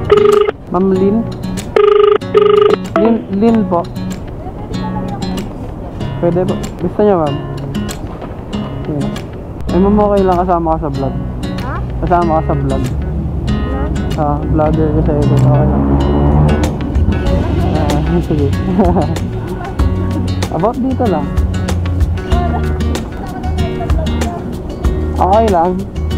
Ma'am Lynn? Lynn po. Pwede po. Gusto niya, ma'am? Yeah. Ay, ma'am, okay lang kasama ka sa vlog. Ha? Kasama ka sa vlog. Vlogger kasi ito. Okay lang. Sige. About dito lang. Okay lang.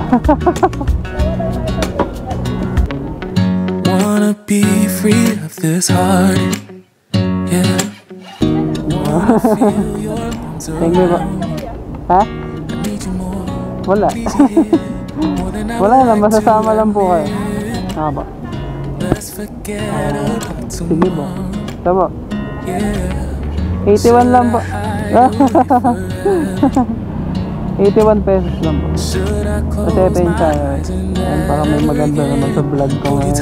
Wanna be free of this heart. Yeah. Wanna feel your arms around. Ha? Wala. Wala lang, masasama lang po kayo. Ba? Sige po. Tama. 81 lang po. 81 pesos lang po. Kasi ito yung kaya. Ayan, parang may maganda naman sa vlog ko ngayon.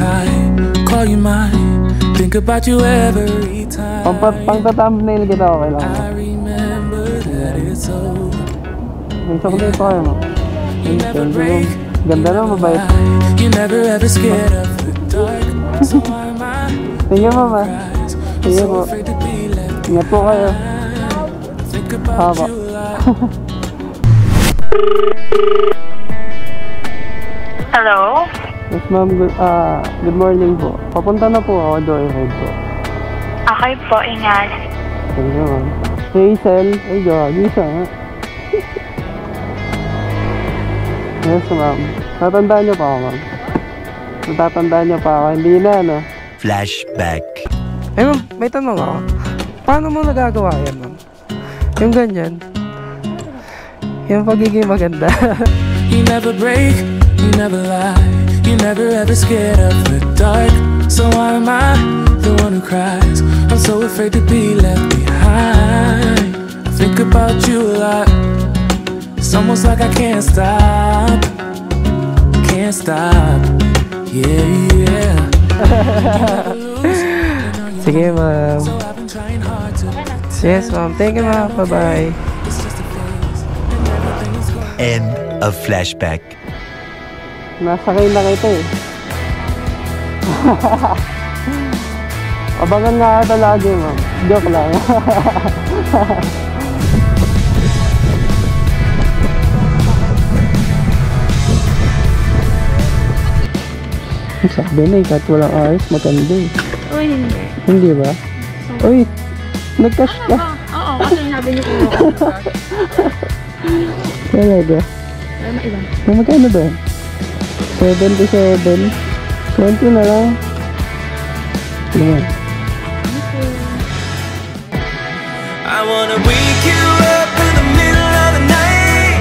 Pang thumbnail kita, okay lang. May chocolate pa kayo mo. Ganda na, mabait. Tingnan mo ba? Sige po. Ingat po kayo. Haba. Hello? Yes ma'am, good morning po. Papunta na po ako, Joyride po. Okay po, ingat. Sige ma'am. Hazel, ay gagi siya nga. Yes ma'am. Tatandaan niyo pa ako ma'am. Natatandaan niyo pa ako, hindi na ano. Flashback. Eh ma'am, may tanong ako. Paano mo nagagawa yan ma'am? Yung ganyan. Yung pagiging maganda. You never break, you never lie. You never ever scared of the dark. So why am I the one who cries? I'm so afraid to be left behind. I think about you a lot. It's almost like I can't stop. Can't stop. Yeah, yeah. Sige ma'am. Yes ma'am. Thank you ma'am. Bye-bye. End of flashback. Nasakay na kita eh. Abangan nga ata lagi ma'am. Joke lang. Sabi na eh, kahit walang ayos, maganda eh. Uy, hindi. Hindi ba? Uy, nag-cash ka. Oo, kasi sabi niyo kung Talaga. ay mailan. Magkano ba? 77. 20 na lang. Diba? I wanna wake you up in the middle of the night.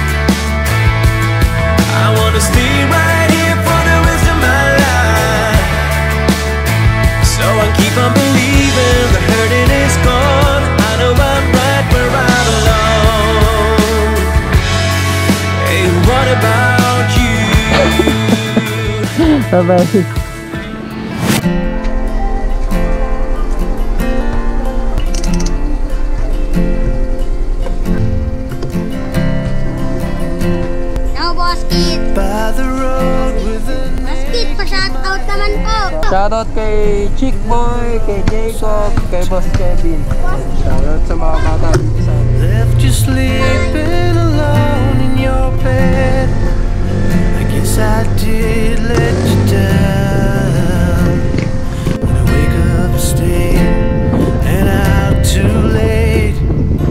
I wanna stay right here for the rest of my life. So I keep on believing the hurting is gone. I know I'm right where I belong. Hey, what about you? Bye-bye. Shoutout kay Chick Boy, kay Jacob, kay Boss Kevin. Shoutout sa mga bata dito sa amin. Left you sleeping alone in your bed. I guess I did let you down. When I wake up staying and out too late.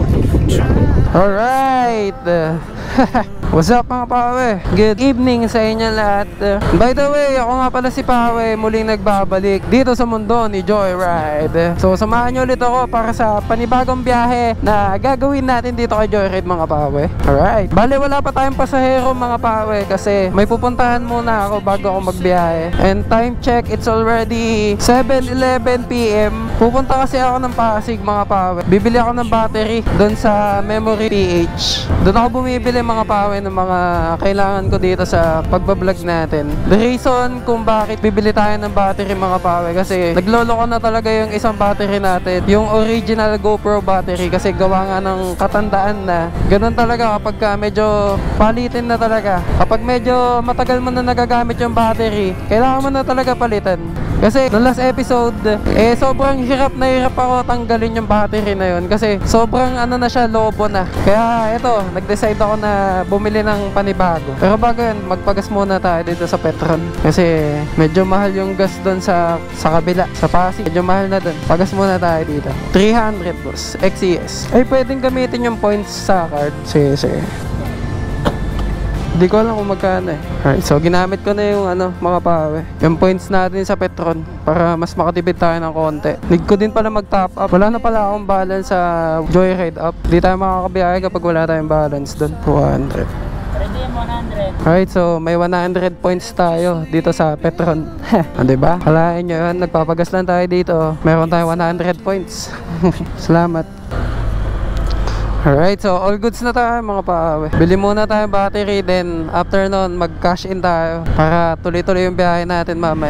Alright! What's up mga Pawe? Good evening sa inyo lahat. By the way, ako nga pala si Pawe, muling nagbabalik dito sa mundo ni Joyride. So samahan nyo ulit ako para sa panibagong biyahe na gagawin natin dito kay Joyride mga Pawe. Alright, bale wala pa tayong pasahero mga Pawe kasi may pupuntahan muna ako bago ako magbiyahe. And time check, it's already 7:11 PM. Pupunta kasi ako ng Pasig mga Pawe. Bibili ako ng battery doon sa Memory PH. Doon ako bumibili mga Pawe Pawe ng mga kailangan ko dito sa pagbablog natin. The reason kung bakit bibili tayo ng battery mga Pawe, kasi naglolo ko na talaga yung isang battery natin, yung original GoPro battery, kasi gawa nga ng katandaan na. Ganun talaga kapag medyo palitin na talaga. Kapag medyo matagal mo na nagagamit yung battery, kailangan mo na talaga palitan. Kasi no last episode, sobrang hirap ako tanggalin yung battery na yun. Kasi sobrang ano na siya, lobo na. Kaya ito, nag-decide ako na bumili ng panibago. Pero bago yun, magpagas muna tayo dito sa Petron. Kasi medyo mahal yung gas doon sa kabila, sa Pasig. Medyo mahal na doon. Pagas muna tayo dito. 300 boss, XCS. Ay, pwedeng gamitin yung points sa card. Sige. Hindi ko alam kung magkano eh. Alright, so ginamit ko na yung mga Pawe, yung points natin sa Petron para mas makatipid tayo ng konti. Need ko din pala mag-top up. Wala na pala akong balance sa Joyride app. Hindi tayo makakabiyahe kapag wala tayong balance doon. 200. Alright, so may 100 points tayo dito sa Petron. Diba? Halain nyo yun, nagpapagas lang tayo dito. Meron tayo 100 points. Salamat. Alright, so all goods na tayo mga Pawe. Bili muna tayo battery, then after nun mag-cash in tayo para tuloy-tuloy yung biyahe natin mamaya.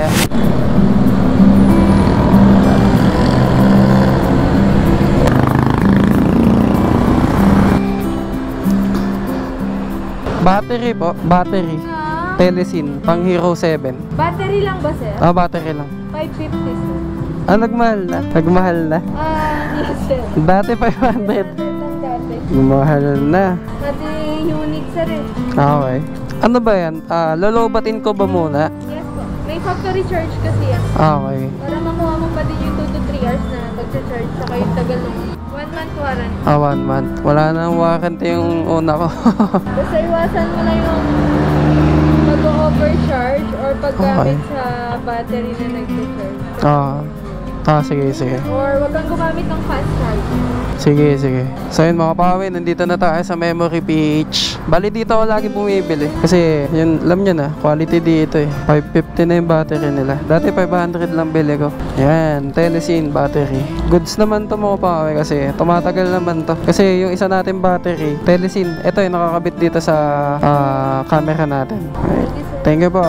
Battery po, battery. Telesin, pang Hero 7. Battery lang ba, sir? Battery lang. 550, sir. Nagmahal na? Nagmahal na? Yes, sir. Dati 500. Mahal na. Pati unit, sir eh. Okay. Ano ba yan? Lolobatin ko ba muna? Yes po. May factory charge kasi yan. Okay. Para makuha mo pa din yung 2 to 3 hours na pag-charge. Saka yung tagal ng 1 month warranty. 1 month. Wala nang warranty yung una ko. Basta iwasan mo na yung mag-overcharge or paggamit sa battery na nag-charge. Sige. Or wag kang gumamit ng fast charge. Sige. So yun mga Pawe, nandito na tayo sa Memory PH. Bali dito ako lagi bumibili. Kasi yun, alam nyo na, quality dito eh. 550 na yung battery nila. Dati 500 lang bili ko. Yan, Telesin battery. Goods naman to mga Pawe kasi tumatagal naman to. Kasi yung isa natin battery, Telesin, ito yung nakakabit dito sa camera natin. Right. Thank you po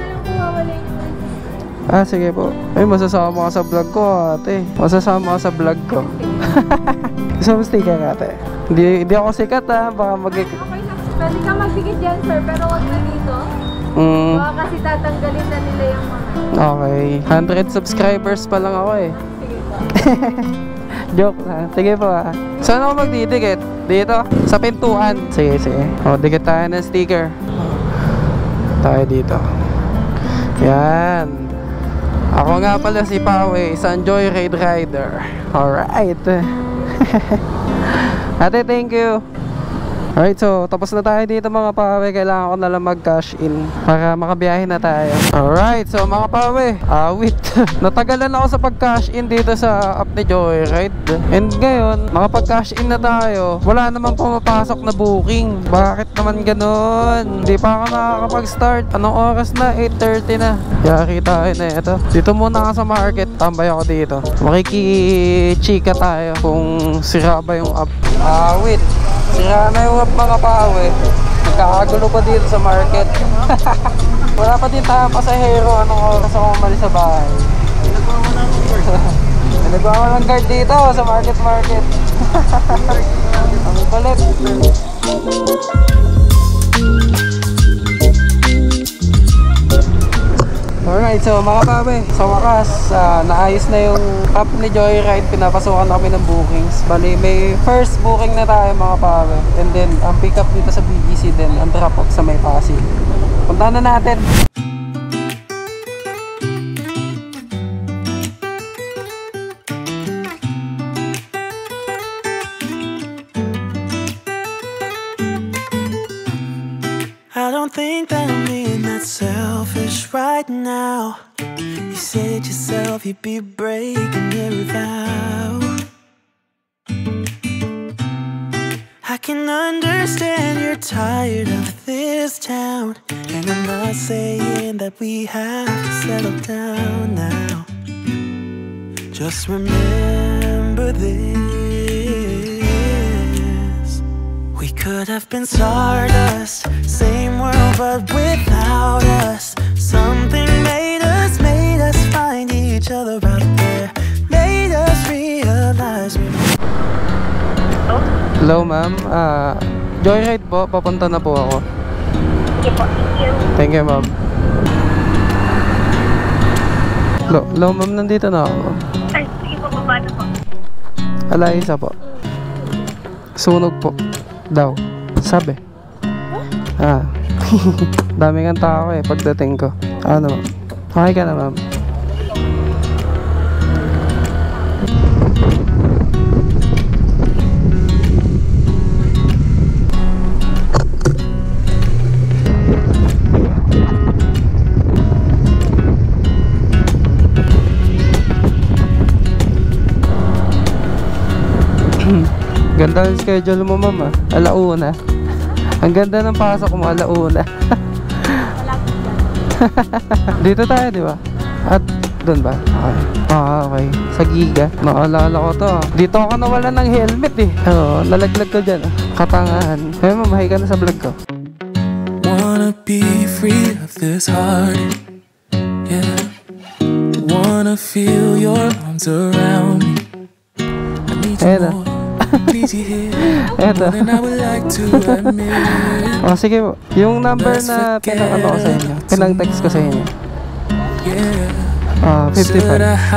sige po. Ay, masasama ka sa vlog ko, ate. Masasama ka sa vlog ko. Gusto mo sticker, ate? Hindi ako sikat, baka Okay lang. Pwede ka magdikit dyan, sir, pero wag na dito. Baka kasi tatanggalin na nila yung mga. Okay. 100 subscribers pa lang ako eh. Sige po. Joke lang. Sige po Saan ako magdidikit? Dito? Sa pintuan. Sige. Dikit tayo ng sticker. Tayo dito. Yan. Ako nga pala si Pawe, isang Joyride rider. Alright. Ate, thank you. Alright, so tapos na tayo dito mga Pawe. Kailangan ko na lang mag-cash in para makabiyahe na tayo. Alright, so mga Pawe, wait. Natagalan ako sa pag-cash in dito sa app ni Joyride. And ngayon, makapag-cash in na tayo. Wala namang pumapasok na booking. Bakit naman ganon? Hindi pa ako nakakapag-start. Anong oras na? 8:30 na. Yari tayo na ito. Dito muna ako sa market. Tambay ako dito. Makikichika tayo kung sira ba yung app. Wait. Sira na yung app mga Pawe. Nagkakagulo pa dito sa market. Wala pa din tayong pasahero. Anong oras ako umalis sa bahay? Nagwawalang guard dito sa market. Ang balit. Alright, so mga Pawe, sa wakas, naayos na yung app ni Joyride. Pinapasukan na kami ng bookings. Bali, may first booking na tayo mga Pawe. And then, ang pick up dito sa BGC din, ang drop off sa may Pasig. Punta na natin. I don't think that I'm being that selfish right now. You said yourself you'd be breaking every vow. I can understand you're tired of this town, and I'm not saying that we have to settle down now. Just remember this: we could have been stardust, same world but without us. Something made us find each other out there, made us realize we... Hello ma'am, joyride po, papunta na po ako. Thank you ma'am. Hello ma'am, nandito na ako ma'am. Ay, sige po, baba na po. Alaysa po. Sunog po daw, sabi. Dami kang tao eh pagdating ko. Ano ma'am? Okay ka na ma'am? Ganda ng schedule mo ma'am ah. Alauna. Ang ganda ng pasok mo, alauna. Dito tayo di ba? At doon ba? Okay. Okay. Sa Giga. Naalala ko to. Dito ako nawala ng helmet eh. Oo, nalaglag ko dyan. Katangahan. Kaya ma'am, hi ka na sa vlog ko. Wanna be free of this heart. Yeah. Wanna feel your arms around me. I need you more. Eto. Oh, sige po. Yung number na pinakano ko sa inyo, pinang-text ko sa inyo. 55.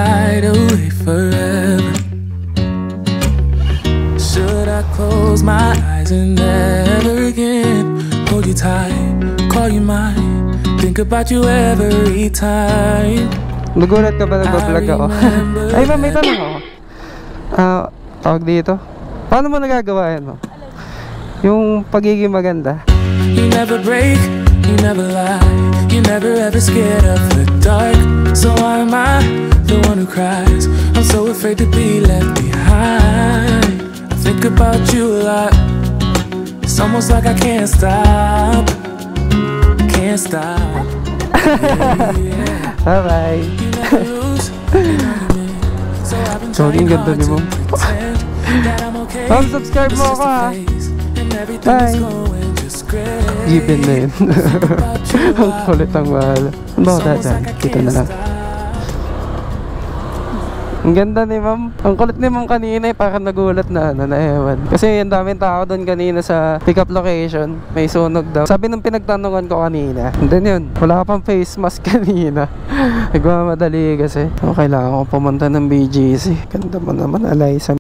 Should I close my eyes and never again hold you tight, call you mine, think about you every time. Nagulat ka ba nag-vlog ako? Ay ma'am, may tanong ako. Tawag dito. Paano mo nagagawa yan mo? Yung pagiging maganda. You never break, you never lie, you never ever scared of the dark. So why am I the one who cries? I'm so afraid to be left behind. I think about you a lot. It's almost like I can't stop. Can't stop. Yeah. Bye-bye. So, yung ganda ni mo. Ma'am, subscribe mo ako ha. Bye. Given na yun. Ang kulit ang mahal. Ano ba dadan? Kita na lang. Ang ganda ni ma'am. Ang kulit ni ma'am kanina eh. Parang nagulat na ewan. Kasi ang daming tao doon kanina sa pick-up location. May sunog daw. Sabi nung pinagtanungan ko kanina. And then yun, wala ka pang face mask kanina. Nagmamadali kasi. Kailangan ko pumunta ng BGC. Ganda mo naman, Alaysa.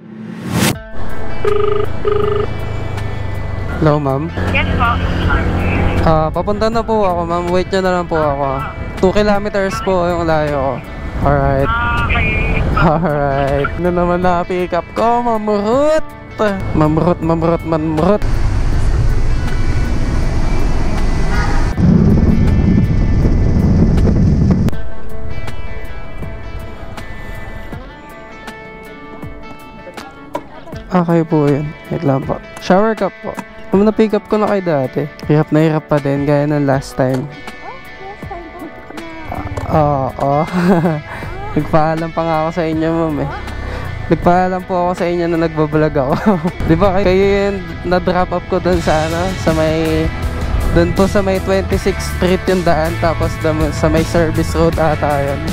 Hello ma'am. Yes po. Papunta na po ako ma'am. Wait nyo na lang po ako. 2 kilometers po yung layo ko. Alright. Alright. Ano naman na pick up ko? Mamurot. Mamurot. Okay po yun. Wait lang po. Shower cup po. Na-pick up ko na kayo dati. Hirap na hirap pa din. Gaya ng last time. Oo. Nagpaalam pa nga ako sa inyo ma'am eh. Nagpaalam po ako sa inyo na nagbablog ako. Di ba kayo yung na-drop up ko dun sa ano? Sa may... Dun po sa may 26th Street yung daan. Tapos sa may service road ata yun.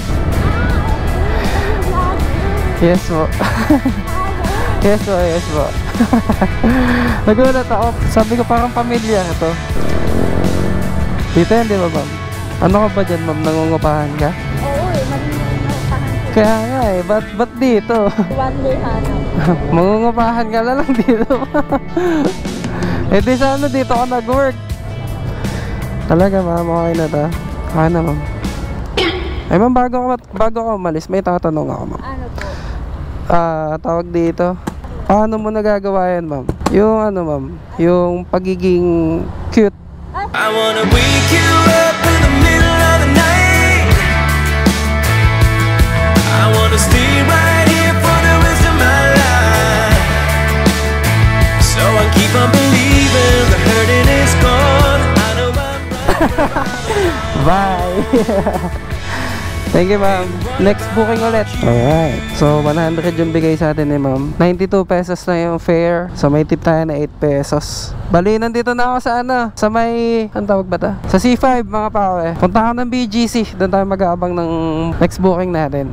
Yes po. Yes po. Nagulat ako. Sabi ko parang pamilya ito. Dito yan, di ba ma'am? Ano ka ba dyan ma'am? Nangungupahan ka? Oo eh, manungupahan ko. Kaya nga eh, ba't dito? One day hanap. Mangungupahan ka na lang dito. Eh di sana dito ka nag-work. Talaga ma'am, okay na ta. Okay na ma'am. Ay ma'am, bago ako umalis, may tatanong ako ma'am. Ano po? Tawag dito. Paano mo nagagawa yan ma'am? Yung ano ma'am, yung pagiging cute. I wanna wake you up in the middle of the night. I wanna stay right here for the rest of my life. So I keep on believing the hurting is gone. I know I'm right. Bye. Thank you, ma'am. Next booking ulit. Alright. So, 100 yung bigay sa atin ni ma'am. 92 pesos na yung fare. So, may tip tayo na 8 pesos. Bali, nandito na ako sa sa may, ang tawag ba ta? Sa C5, mga pawe. Punta ako ng BGC. Doon tayo mag-aabang ng next booking natin.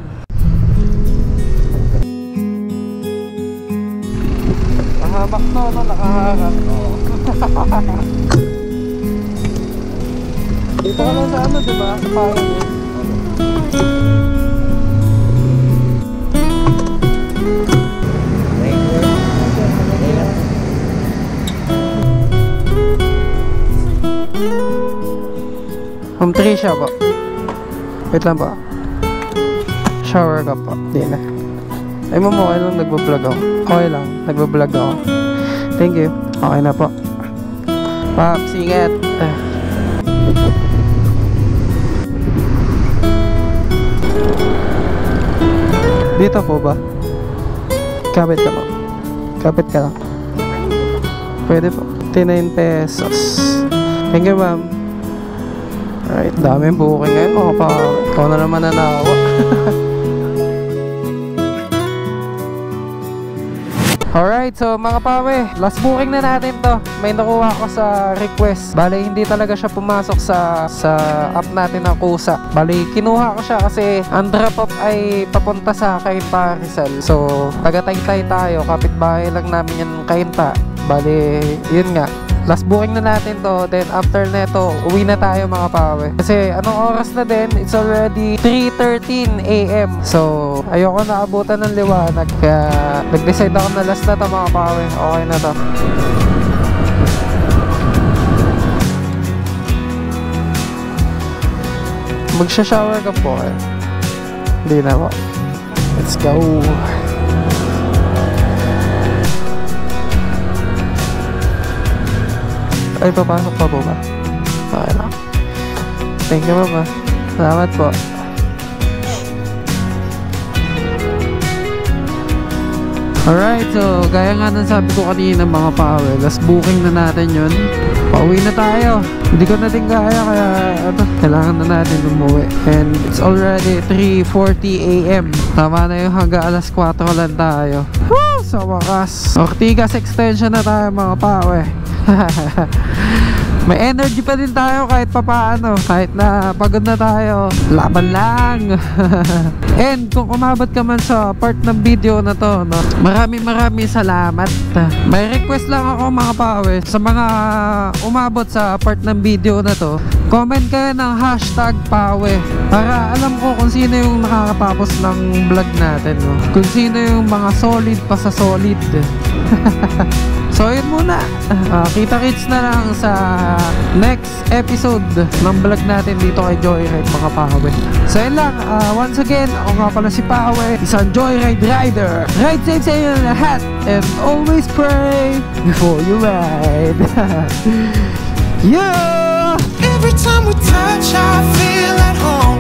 Nakahamak to, no? Nakahamak. Dito ka lang sa diba? Sa pawe. Home 3 siya po. Wait lang po. Shower ka po. Di na. Ay mo okay lang, nagbablog ako. Okay lang, nagbablog ako. Thank you. Okay na po. Paps, ingat. Dito po ba? Kapit ka po. Kapit ka lang. Pwede po. 39 pesos. Thank you, ma'am. Alright, daming booking ngayon mga pa. Ikaw na naman nanawa. Alright, so mga pawe, last booking na natin to. May nakuha ko sa request. Bali, hindi talaga siya pumasok sa app natin ng Kusa. Bali, kinuha ko siya kasi ang drop off ay papunta sa Cainta, Rizal. So, taga-Taytay tayo. Kapitbahay lang namin yung Cainta. Bali, yun nga. Last booking na natin to. Then after neto, uwi na tayo mga pawe. Kasi anong oras na din? It's already 3:13 AM. So ayoko na abutan ng liwanag. Kaya nag-decide ako na last na to mga pawe. Okay na to. Magsha-shower ka po eh. Hindi na po. Let's go. Ay, papasok pa po ba? Okay lang. Thank you, mama. Salamat po. Alright, so gaya nga ng sabi ko kanina mga pawe, last booking na natin yun. Pauwi na tayo. Hindi ko na din kaya, kaya kailangan na natin umuwi. And it's already 3:40 AM. Tama na yung hanggang alas 4 lang tayo. Woo! Sa wakas, Ortigas extension na tayo mga pawe. May energy pa din tayo kahit papaano. Kahit na pagod na tayo, laban lang. And kung umabot ka man sa part ng video na to, no, maraming salamat. May request lang ako mga pawe. Sa mga umabot sa part ng video na to, comment kayo ng hashtag pawe para alam ko kung sino yung nakakatapos ng vlog natin, no? Kung sino yung mga solid pa sa solid. So yun muna. Kita-kits na lang sa next episode ng vlog natin dito kay Joyride mga pawe. So yun lang. Once again, ako nga pala si Pawe, isang Joyride rider. Ride safe sa inyo lahat and always pray before you ride. Yeah! Every time we touch, I feel at home.